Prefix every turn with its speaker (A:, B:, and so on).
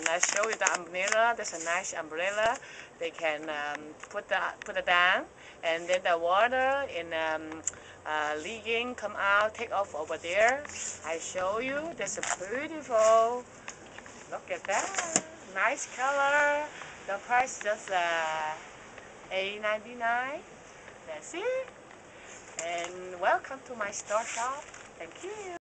A: I show you the umbrella. There's a nice umbrella. They can put it down, and then the water in leaking come out, take off over there. I show you. That's a beautiful. Look at that. Nice color. The price just $8.99. That's it. And welcome to my store shop. Thank you.